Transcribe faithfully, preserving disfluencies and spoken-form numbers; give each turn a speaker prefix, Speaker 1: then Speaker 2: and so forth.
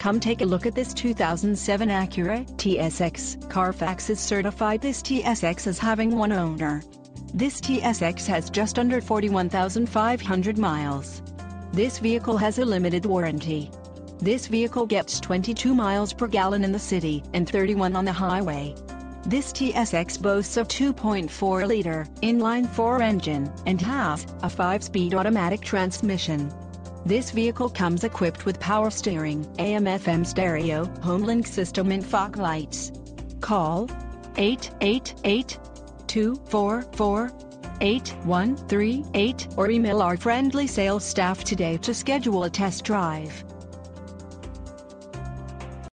Speaker 1: Come take a look at this two thousand seven Acura T S X. Carfax is certified this T S X as having one owner. This T S X has just under forty-one thousand five hundred miles. This vehicle has a limited warranty. This vehicle gets twenty-two miles per gallon in the city and thirty-one on the highway. This T S X boasts a two point four liter inline-four engine and has a five-speed automatic transmission. This vehicle comes equipped with power steering, A M F M stereo, HomeLink system and fog lights. Call eight eight eight, two four four, eight one three eight or email our friendly sales staff today to schedule a test drive.